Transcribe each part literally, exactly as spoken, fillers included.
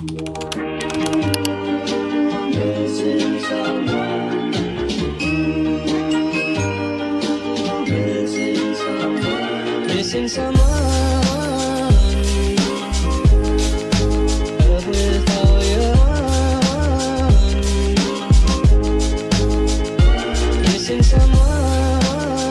Missing someone without you. Missing someone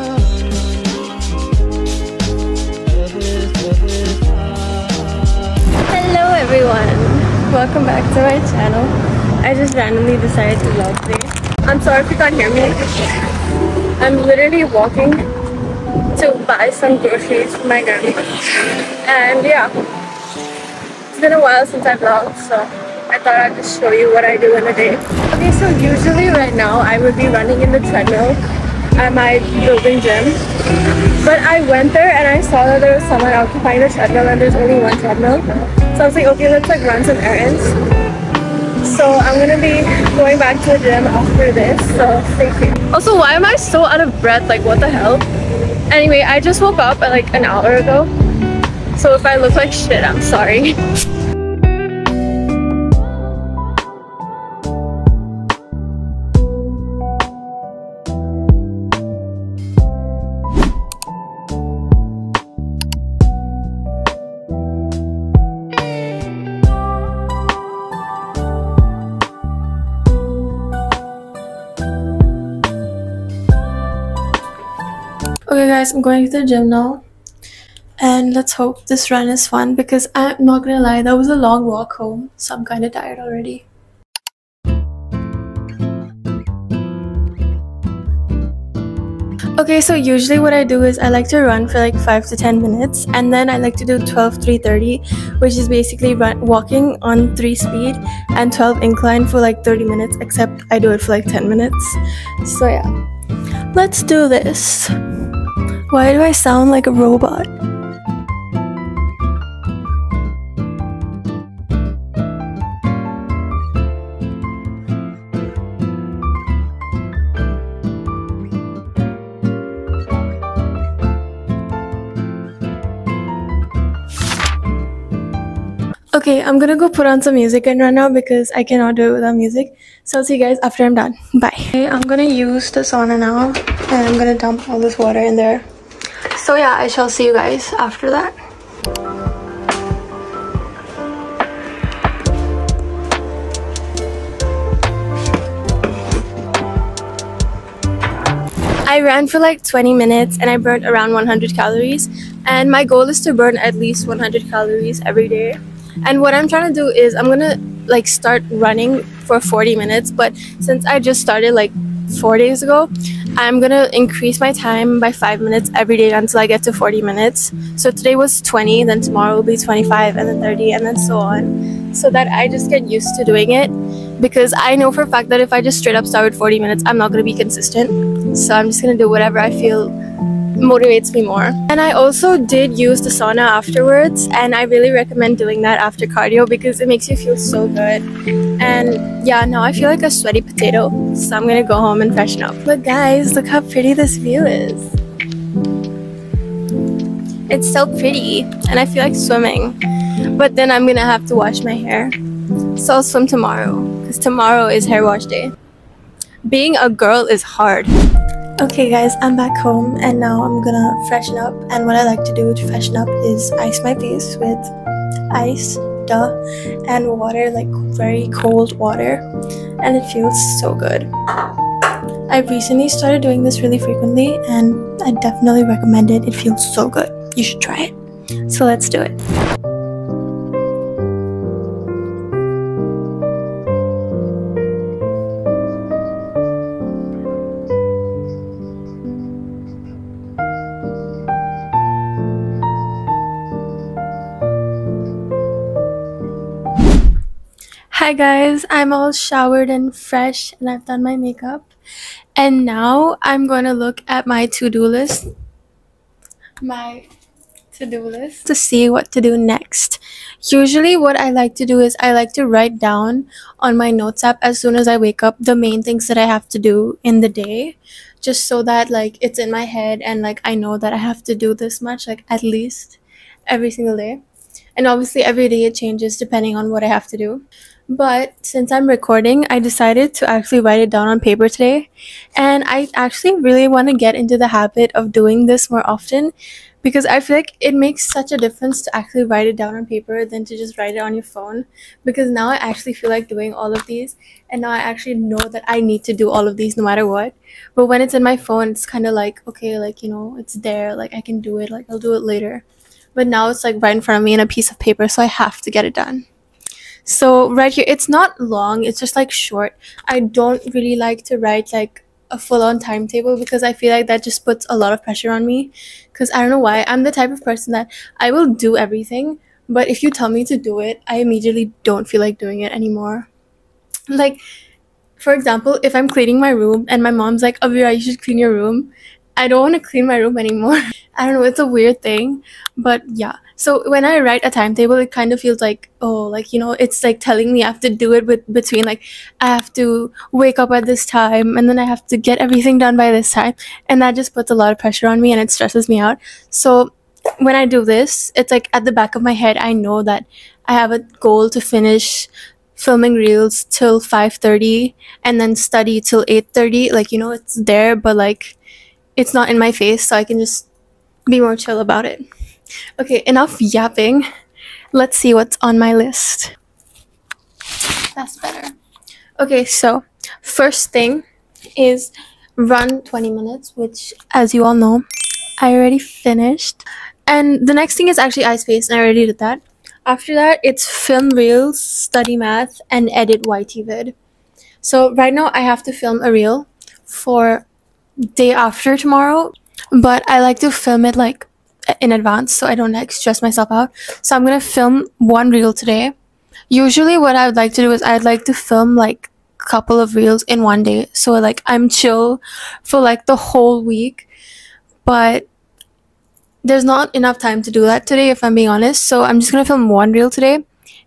Hello everyone, welcome back to my channel. I just randomly decided to vlog today. I'm sorry if you can't hear me. I'm literally walking to buy some groceries for my grandma, and yeah, it's been a while since I vlogged, so I thought I'd just show you what I do in a day. Okay, so usually right now I would be running in the treadmill at my building gym, but I went there and I saw that there was someone occupying the treadmill and there's only one treadmill, so I was like, okay, let's like run some errands. So I'm gonna be going back to the gym after this, so stay tuned. Also, why am I so out of breath? Like, what the hell? Anyway, I just woke up at like an hour ago, so if I look like shit, I'm sorry. Okay guys, I'm going to the gym now, and let's hope this run is fun because I'm not gonna lie, that was a long walk home, so I'm kind of tired already. Okay, so usually what I do is I like to run for like five to ten minutes, and then I like to do twelve three thirty, which is basically run walking on three speed and twelve incline for like thirty minutes, except I do it for like ten minutes. So yeah, let's do this. Why do I sound like a robot? Okay, I'm gonna go put on some music and run now because I cannot do it without music. So I'll see you guys after I'm done. Bye. Okay, I'm gonna use the sauna now, and I'm gonna dump all this water in there. So yeah, I shall see you guys after that. I ran for like twenty minutes and I burned around one hundred calories, and my goal is to burn at least one hundred calories every day. And what I'm trying to do is I'm gonna like start running for forty minutes, but since I just started like four days ago, I'm gonna increase my time by five minutes every day until I get to forty minutes. So today was twenty, then tomorrow will be twenty-five, and then thirty, and then so on, so that I just get used to doing it, because I know for a fact that if I just straight up start with forty minutes, I'm not gonna be consistent. So I'm just gonna do whatever I feel motivates me more. And I also did use the sauna afterwards, and I really recommend doing that after cardio because it makes you feel so good. And yeah, now I feel like a sweaty potato, so I'm gonna go home and freshen up. But guys, look how pretty this view is. It's so pretty, and I feel like swimming, but then I'm gonna have to wash my hair, so I'll swim tomorrow because tomorrow is hair wash day. Being a girl is hard. Okay guys, I'm back home and now I'm gonna freshen up, and what I like to do to freshen up is ice my face with ice, duh, and water, like very cold water, and it feels so good. I recently started doing this really frequently and I definitely recommend it. It feels so good. You should try it. So let's do it. Hi guys, I'm all showered and fresh and I've done my makeup, and now I'm going to look at my to-do list my to-do list to see what to do next. Usually what I like to do is I like to write down on my notes app as soon as I wake up the main things that I have to do in the day, just so that like it's in my head and like I know that I have to do this much, like at least every single day. and obviously every day it changes depending on what I have to do. But since I'm recording, I decided to actually write it down on paper today, and I actually really want to get into the habit of doing this more often, because I feel like it makes such a difference to actually write it down on paper than to just write it on your phone. Because now I actually feel like doing all of these, and now I actually know that I need to do all of these no matter what. But when it's in my phone, it's kind of like, okay, like, you know, it's there, like I can do it, like I'll do it later. But now it's like right in front of me in a piece of paper, so I have to get it done. So right here, it's not long, it's just like short. I don't really like to write like a full-on timetable, because I feel like that just puts a lot of pressure on me. Because I don't know why, I'm the type of person that I will do everything, but if you tell me to do it, I immediately don't feel like doing it anymore. Like, for example, if I'm cleaning my room and my mom's like, Aveera, you should clean your room, I don't want to clean my room anymore. I don't know, it's a weird thing, but yeah. So when I write a timetable, it kind of feels like, oh, like, you know, it's like telling me I have to do it with between, like, I have to wake up at this time, and then I have to get everything done by this time, and that just puts a lot of pressure on me, and it stresses me out. So when I do this, it's like at the back of my head, I know that I have a goal to finish filming reels till five thirty and then study till eight thirty. Like, you know, it's there, but like it's not in my face, so I can just be more chill about it. Okay, enough yapping. Let's see what's on my list. That's better. Okay, so first thing is run twenty minutes, which, as you all know, I already finished. And the next thing is actually eye space, and I already did that. After that, it's film reels, study math, and edit Y T vid. So right now I have to film a reel for day after tomorrow, but I like to film it like in advance so I don't like stress myself out. So I'm gonna film one reel today. Usually what I would like to do is I'd like to film like a couple of reels in one day, so like I'm chill for like the whole week, but there's not enough time to do that today, if I'm being honest. So I'm just gonna film one reel today,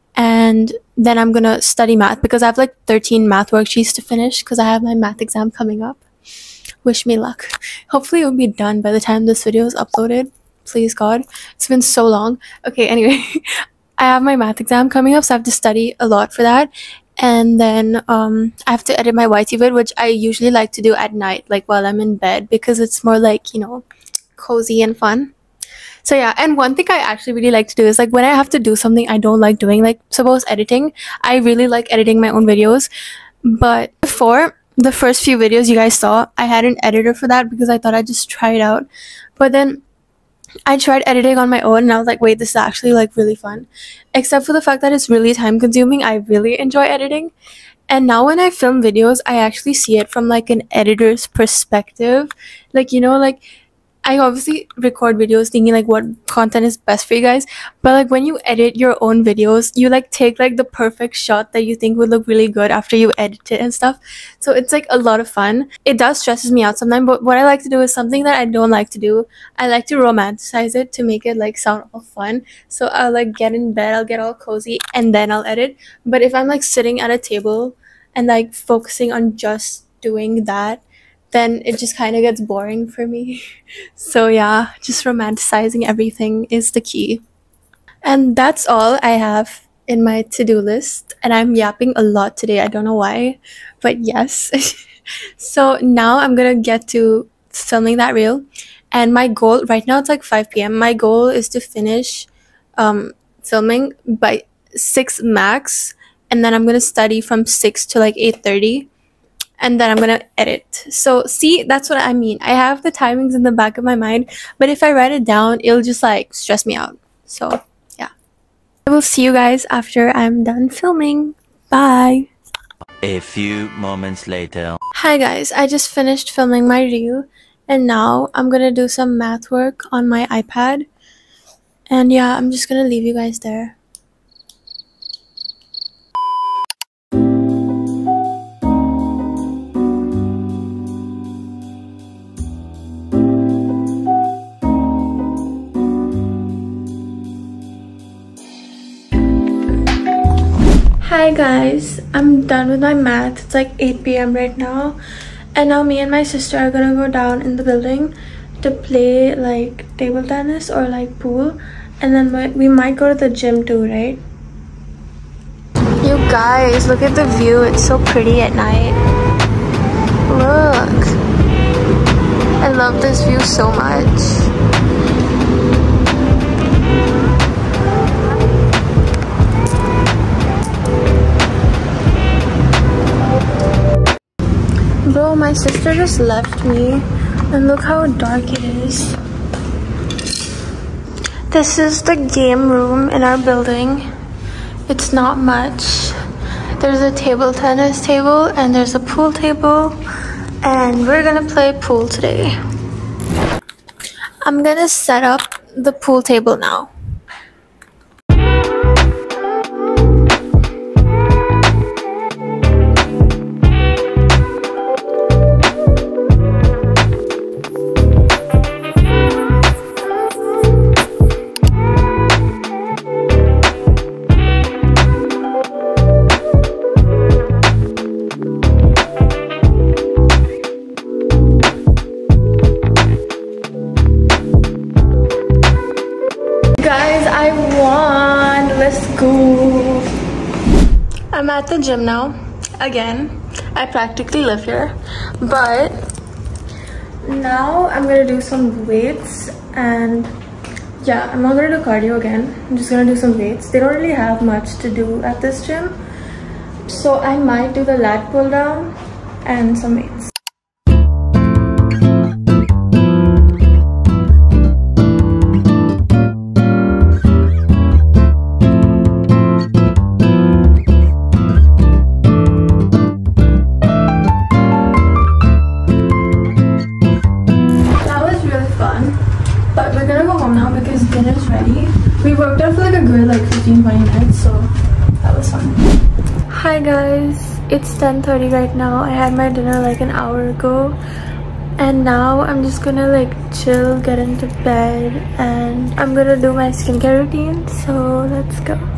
and then I'm gonna study math, because I have like thirteen math worksheets to finish, because I have my math exam coming up. Wish me luck. Hopefully it will be done by the time this video is uploaded. Please God, it's been so long. Okay, anyway, I have my math exam coming up, so I have to study a lot for that. And then um I have to edit my Y T vid, which I usually like to do at night, like while I'm in bed, because it's more like, you know, cozy and fun. So yeah, and one thing I actually really like to do is like when I have to do something I don't like doing, like suppose editing. I really like editing my own videos, but before the first few videos you guys saw, I had an editor for that because I thought I'd just try it out. But then I tried editing on my own, and I was like, wait, this is actually like really fun. Except for the fact that it's really time consuming, I really enjoy editing. And now when I film videos, I actually see it from like an editor's perspective. Like, you know, like I obviously record videos thinking like what content is best for you guys, but like when you edit your own videos, you like take like the perfect shot that you think would look really good after you edit it and stuff. So it's like a lot of fun. It does stresses me out sometimes, but what I like to do is something that I don't like to do. I like to romanticize it to make it like sound all fun. So I'll like get in bed, I'll get all cozy, and then I'll edit. But if I'm like sitting at a table and like focusing on just doing that, then it just kind of gets boring for me. So yeah, just romanticizing everything is the key. And that's all I have in my to-do list, and I'm yapping a lot today, I don't know why, but yes. So now I'm gonna get to filming that reel, and my goal right now, it's like five p m my goal is to finish um filming by six max, and then I'm gonna study from six to like eight thirty, and then I'm gonna edit. So see, that's what I mean. I have the timings in the back of my mind, but if I write it down, it'll just like stress me out. So yeah, I will see you guys after I'm done filming. Bye. A few moments later. Hi guys, I just finished filming my reel, and now I'm gonna do some math work on my iPad. And yeah, I'm just gonna leave you guys there. Hi guys, I'm done with my math. It's like eight p m right now, and now me and my sister are gonna go down in the building to play like table tennis or like pool. and then my, we might go to the gym too, right? You guys, look at the view. It's so pretty at night. Look. I love this view so much. Bro, my sister just left me, and look how dark it is. This is the game room in our building. It's not much. There's a table tennis table and there's a pool table, and we're gonna play pool today. I'm gonna set up the pool table now. I'm at the gym now. Again, I practically live here, but now I'm gonna do some weights, and yeah, I'm not gonna do cardio again. I'm just gonna do some weights. They don't really have much to do at this gym, so I might do the lat pull down and some weights. We worked out for like a good like fifteen to twenty minutes, so that was fun. Hi guys, it's ten thirty right now. I had my dinner like an hour ago, and now I'm just gonna like chill, get into bed, and I'm gonna do my skincare routine, so let's go.